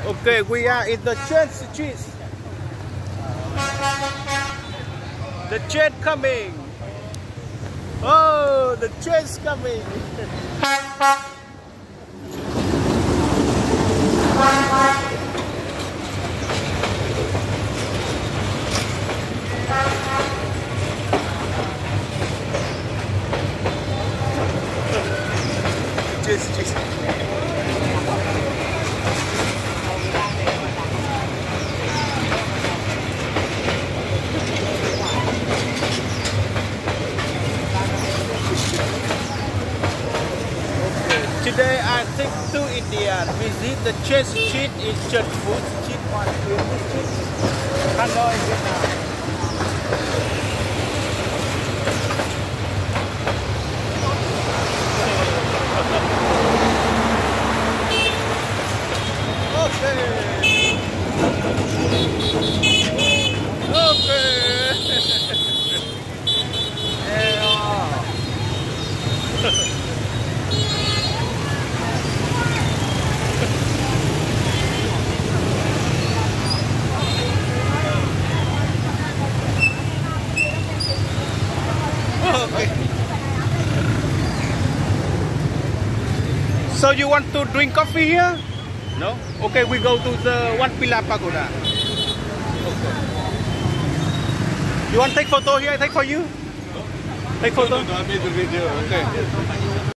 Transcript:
Okay, we are in the train street. The train coming. Oh, the train's coming. Just. Today I take to India, visit the Church Street in Church Food Street 120 Street, Hanoi, Vietnam. So you want to drink coffee here? No? Okay, we go to the One Pillar Pagoda. Okay. You want to take photo here? I take for you? Take photo? No, I made the video. Okay.